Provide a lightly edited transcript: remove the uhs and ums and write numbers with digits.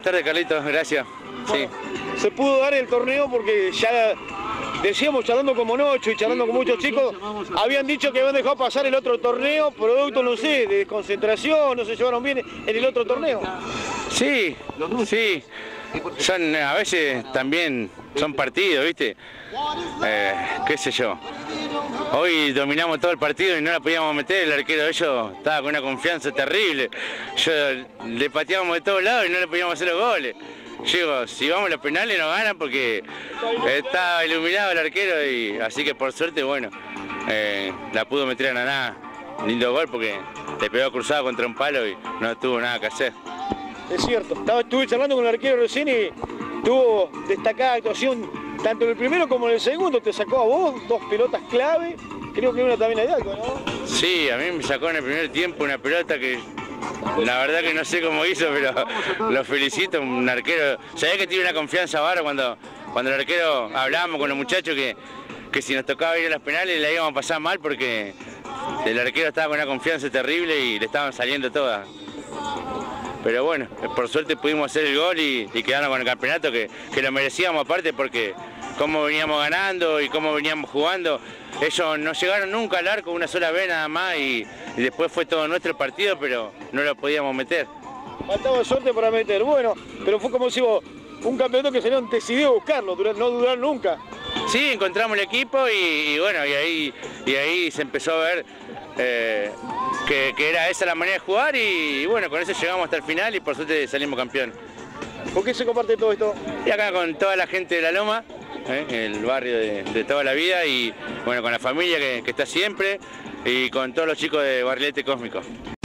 tardes, Carlitos, gracias. Sí. Se pudo dar el torneo porque ya decíamos, charlando con Monocho y charlando con muchos chicos, habían dicho que habían dejado pasar el otro torneo, producto, no sé, de concentración, no se llevaron bien en el otro torneo. Sí, sí. A veces también son partidos, ¿viste? Qué sé yo. Hoy dominamos todo el partido y no la podíamos meter, el arquero de ellos estaba con una confianza terrible. Le pateábamos de todos lados y no le podíamos hacer los goles. Digo, si vamos a los penales nos ganan porque estaba iluminado el arquero y así que por suerte, bueno, la pudo meter a Naná. Lindo gol porque le pegó cruzado contra un palo y no tuvo nada que hacer. Es cierto, estuve charlando con el arquero recién y tuvo destacada actuación tanto en el primero como en el segundo. Te sacó a vos 2 pelotas clave, creo que una también hay algo, ¿no? Sí, a mí me sacó en el primer tiempo una pelota que la verdad que no sé cómo hizo, pero lo felicito, un arquero. Sabés que tiene una confianza bárbara cuando el arquero hablábamos con los muchachos que si nos tocaba ir a los penales la íbamos a pasar mal porque el arquero estaba con una confianza terrible y le estaban saliendo todas. Pero bueno, por suerte pudimos hacer el gol y quedarnos con el campeonato que lo merecíamos aparte porque cómo veníamos ganando y cómo veníamos jugando. Ellos no llegaron nunca al arco una sola vez nada más y después fue todo nuestro partido, pero no lo podíamos meter. Faltaba suerte para meter, bueno, pero fue como si vos, un campeonato que se nos decidió buscarlo, no dudar nunca. Sí, encontramos el equipo y bueno, y ahí se empezó a ver que era esa la manera de jugar y bueno, con eso llegamos hasta el final y por suerte salimos campeón. ¿Por qué se comparte todo esto? Y acá con toda la gente de La Loma, el barrio de toda la vida y bueno, con la familia que está siempre y con todos los chicos de Barrilete Cósmico.